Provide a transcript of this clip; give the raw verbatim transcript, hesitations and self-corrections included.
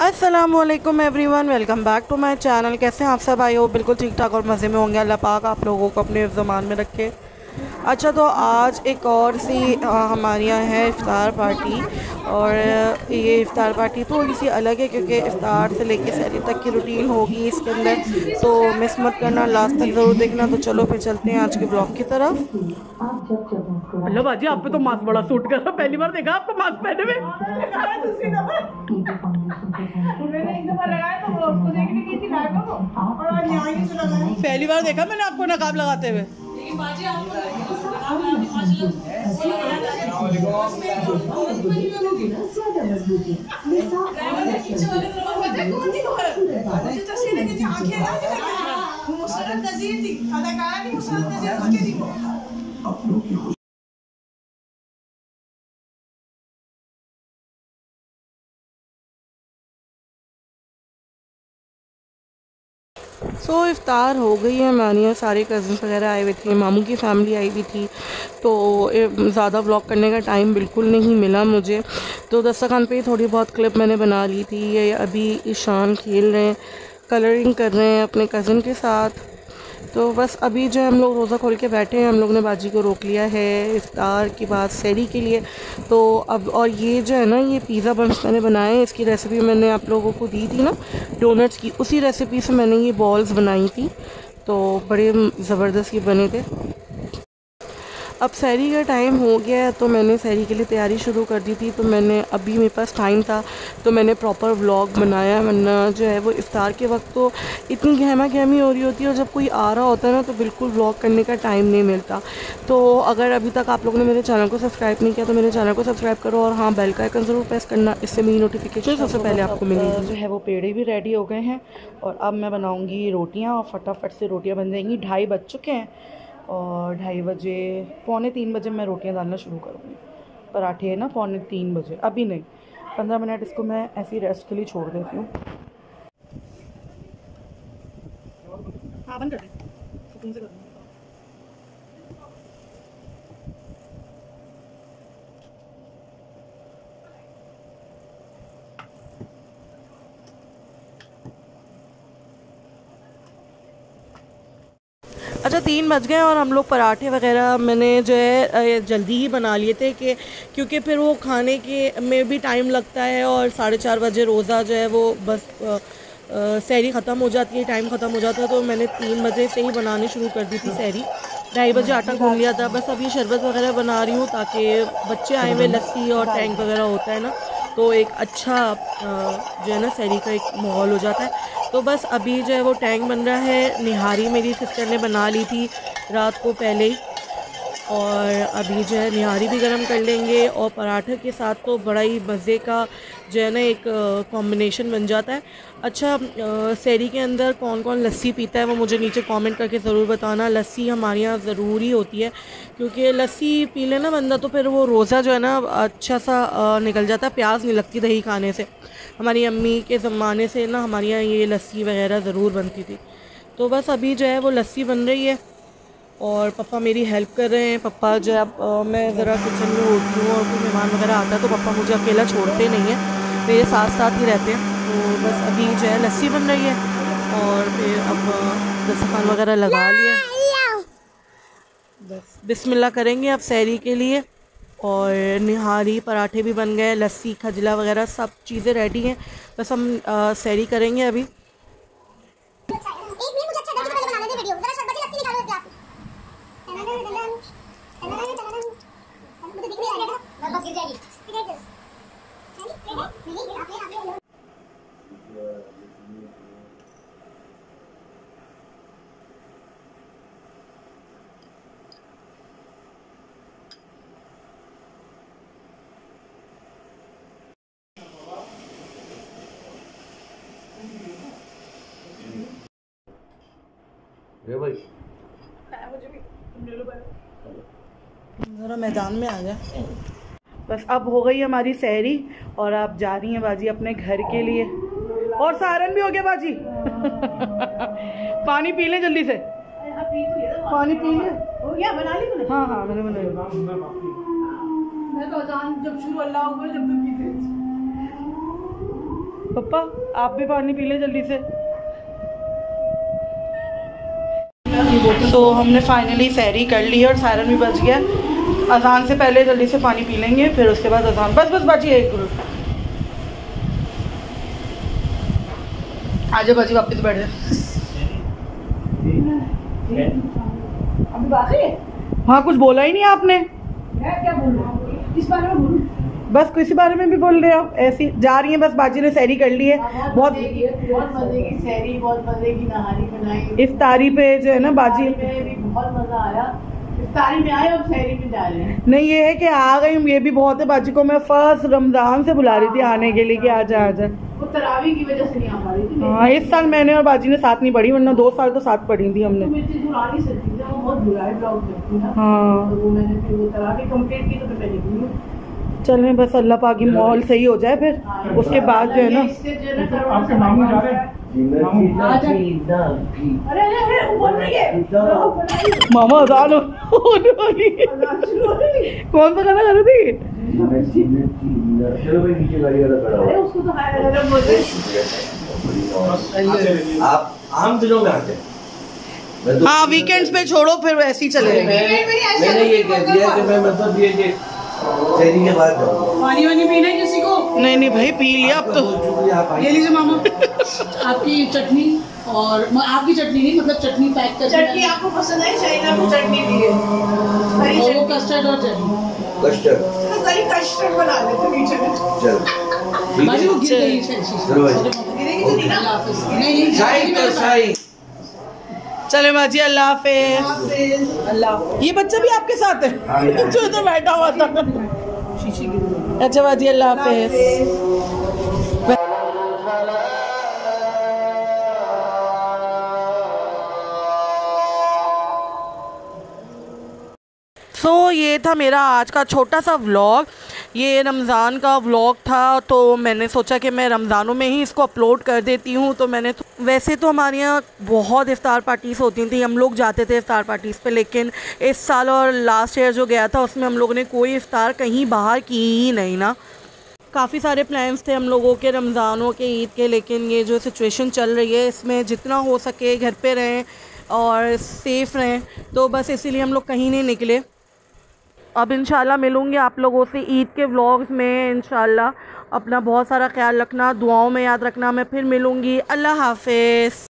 अस्सलामुअलैकुम everyone, welcome back to my channel. कैसे हैं आप सब? आई हो बिल्कुल ठीक ठाक और मज़े में होंगे। अल्लाह पाक आप लोगों को अपने ज़मान में रखे। अच्छा, तो आज एक और सी हमारे यहाँ है इफ़्तार पार्टी, और ये इफ़्तार पार्टी थोड़ी सी अलग है क्योंकि इफ़्तार से लेके सहरी तक की रूटीन होगी इसके अंदर, तो मिस मत करना, लास्ट तक ज़रूर देखना। तो चलो फिर चलते हैं आज के ब्लॉग की तरफ। हेलो बाजी, आप पे तो मास्क बड़ा सूट कर रहा, पहली बार देखा आपको मास्क पहने में। पहली बार देखा मैंने आपको नकाब लगाते हुए। सो so, इफ़्तार हो गई है हमारे यहाँ। सारे कज़न्स वगैरह आए हुए थे, मामू की फ़ैमिली आई हुई थी, तो ज़्यादा व्लॉग करने का टाइम बिल्कुल नहीं मिला मुझे। तो दस्तरखान पे थोड़ी बहुत क्लिप मैंने बना ली थी। ये अभी ईशान खेल रहे हैं, कलरिंग कर रहे हैं अपने कज़न के साथ। तो बस अभी जो हम लोग रोज़ा खोल के बैठे हैं, हम लोग ने बाजी को रोक लिया है इफ़्तार के बाद सहरी के लिए। तो अब और ये जो है ना, ये पिज़्ज़ा बन्स मैंने बनाए हैं। इसकी रेसिपी मैंने आप लोगों को दी थी ना, डोनट्स की, उसी रेसिपी से मैंने ये बॉल्स बनाई थी, तो बड़े ज़बरदस्त ये बने थे। अब सहरी का टाइम हो गया है, तो मैंने सहरी के लिए तैयारी शुरू कर दी थी। तो मैंने अभी मेरे पास टाइम था तो मैंने प्रॉपर व्लॉग बनाया, वरना जो है वो इफ़्तार के वक्त तो इतनी गहमा गहमी हो रही होती है, और जब कोई आ रहा होता है ना तो बिल्कुल व्लॉग करने का टाइम नहीं मिलता। तो अगर अभी तक आप लोगों ने मेरे चैनल को सब्सक्राइब नहीं किया तो मेरे चैनल को सब्सक्राइब करो, और हाँ, बेल का आइकन ज़रूर प्रेस करना, इससे मेरी नोटिफिकेशन सबसे पहले आपको मिलेगी। जो है वो पेड़े भी रेडी हो गए हैं, और अब मैं बनाऊँगी रोटियाँ, और फटाफट से रोटियाँ बन जाएंगी। ढाई बज चुके हैं और ढाई बजे पौने तीन बजे मैं रोटियां डालना शुरू करूँगी। पराठे है ना पौने तीन बजे, अभी नहीं, पंद्रह मिनट इसको मैं ऐसी रेस्ट के लिए छोड़ देती हूँ। हाँ, बंद कर दे, सुकून से कर दूँगी। अच्छा, तीन बज गए और हम लोग पराठे वगैरह मैंने जो है जल्दी ही बना लिए थे कि क्योंकि फिर वो खाने के में भी टाइम लगता है, और साढ़े चार बजे रोज़ा जो है वो बस सहरी ख़त्म हो जाती है, टाइम ख़त्म हो जाता है। तो मैंने तीन बजे से ही बनानी शुरू कर दी थी सहरी। ढाई बजे आटा गूंद लिया था। बस अभी शरबत वगैरह बना रही हूँ ताकि बच्चे आए हुए, लस्सी और टैंक वगैरह होता है ना, तो एक अच्छा जो है ना सहरी का एक माहौल हो जाता है। तो बस अभी जो है वो टैंक बन रहा है। निहारी मेरी सिस्टर ने बना ली थी रात को पहले ही, और अभी जो है निहारी भी गरम कर लेंगे, और पराठे के साथ तो बड़ा ही मज़े का जो है ना एक कॉम्बिनेशन बन जाता है। अच्छा, सहरी के अंदर कौन कौन लस्सी पीता है वो मुझे नीचे कमेंट करके ज़रूर बताना। लस्सी हमारे यहाँ ज़रूरी होती है, क्योंकि लस्सी पी लेना बंदा तो फिर वो रोज़ा जो है ना अच्छा सा निकल जाता है, प्यास नहीं लगती दही खाने से। हमारी अम्मी के ज़माने से ना हमारे यहाँ ये लस्सी वगैरह ज़रूर बनती थी। तो बस अभी जो है वो लस्सी बन रही है, और पापा मेरी हेल्प कर रहे हैं। पापा जो अब मैं ज़रा किचन में होती हूँ और कोई मेहमान वगैरह आता है तो पापा मुझे अकेला छोड़ते नहीं हैं, मेरे साथ साथ ही रहते हैं। तो बस अभी जो है लस्सी बन रही है, और फिर अब दस्तरखान वगैरह लगा लिया, बस बिस्मिल्लाह करेंगे अब सहरी के लिए। और निहारी पराठे भी बन गए, लस्सी खजला वगैरह सब चीज़ें रेडी हैं, बस हम सहरी करेंगे अभी। ये भाई ज़रा मैदान में आ जाए। बस अब हो गई हमारी सहरी, और आप जा रही हैं बाजी अपने घर के लिए, और सारन भी हो गया बाजी। पानी पी लें जल्दी से, पानी पी ले। हो गया, बना ली तूने? हाँ हाँ मैंने बना लिया। मैं तो अजान जब शुरू अल्लाह अकबर जब तक पीते पापा आप भी पानी पी ले जल्दी से। सो so, हमने फाइनली सैरी कर ली और सायरन भी बच गया। अजान से पहले जल्दी से पानी पी लेंगे, फिर उसके बाद अजान। बस बस बाजी एक मिनट, आजा बाजी वापस बैठ जा। अभी बाकी है? हाँ कुछ बोला ही नहीं आपने। मैं क्या बोल रहा हूँ इस बारे में? बोलूं बस किसी बारे में भी बोल रहे हो? ऐसी जा रही हैं बस। बाजी ने सैरी कर ली है। बहुत बहुत बहुत मजे की सैरी, बहुत मजे की नहारी बनाई। इफ्तारी पे जो है ना बाजी में भी बहुत मजा आया। इफ्तारी में आए और सैरी में जा रहे हैं। नहीं ये है कि आ गई हूँ, ये भी बहुत है। बाजी को मैं फर्स्ट रमजान से बुला रही थी आने के लिए कि आजा आजा। वो तरावी की वजह से नहीं आ पा रही थी। हाँ इस साल मैंने और बाजी ने साथ नहीं पढ़ी, वरना दो साल तो साथ पढ़ी थी हमने। मेरी पुरानी सच्ची है, वो बहुत बुरा है ब्लॉग करती है। हाँ तो वो मैंने फिर वो तरावी कंप्लीट की तो फिर मैं निकली हूँ। चलें बस अल्लाह पाक की माहौल सही हो जाए, फिर उसके बाद जो है ना। आपके मामू जा रहे हैं। अरे अरे अरे वो बोल रही है मामा अजान होने वाली है। कौन सा गाना गा रही थी? चलो भाई नीचे गाड़ी वाला खड़ा अरे हो। उसको तो हाय हाय बोलते आप आम दिनों में आते हैं। हाँ वीकेंड्स पे छोड़ो, फिर वैसे ही चले जाएंगे। मैंने ये कह दिया कि मैं मतलब ये कि सैरी के बाद जाऊंगा। पानी वानी पीना है किसी को? नहीं नहीं भाई पी लिया अब तो। ये लीजिए मामा आपकी चटनी, और आपकी चटनी नहीं मतलब चटनी पैक कर। चटनी आपको पसंद है? चाइना में चटनी दी है, वो कस्टर्ड और चटनी। कस्टर्ड कहीं कस्टर्ड बना देते नीचे में। चलो बाजी वो गिर गई है। चलो भाई। गिरेगी तो नहीं ना? नहीं नहीं साई तो साई। चले बाजी अल्लाह हाफिज। अल्लाह। ये बच्चा भी आपके साथ है जो इधर बैठा हुआ था? अच्छा बाजी अल्लाह हाफिज। सो so, ये था मेरा आज का छोटा सा व्लॉग। ये रमज़ान का व्लॉग था, तो मैंने सोचा कि मैं रमज़ानों में ही इसको अपलोड कर देती हूँ। तो मैंने तो, वैसे तो हमारे यहाँ बहुत इफ्तार पार्टीज़ होती थी, हम लोग जाते थे इफ्तार पार्टीज़ पे, लेकिन इस साल और लास्ट ईयर जो गया था उसमें हम लोगों ने कोई इफ्तार कहीं बाहर की ही नहीं ना। काफ़ी सारे प्लान्स थे हम लोगों के रमज़ानों के, ईद के, लेकिन ये जो सिचुएशन चल रही है इसमें जितना हो सके घर पे रहें और सेफ़ रहें, तो बस इसीलिए हम लोग कहीं नहीं निकले। अब इंशाल्लाह मिलूँगी आप लोगों से ईद के व्लॉग्स में इंशाल्लाह। अपना बहुत सारा ख्याल रखना, दुआओं में याद रखना। मैं फिर मिलूँगी। अल्लाह हाफ़िज़।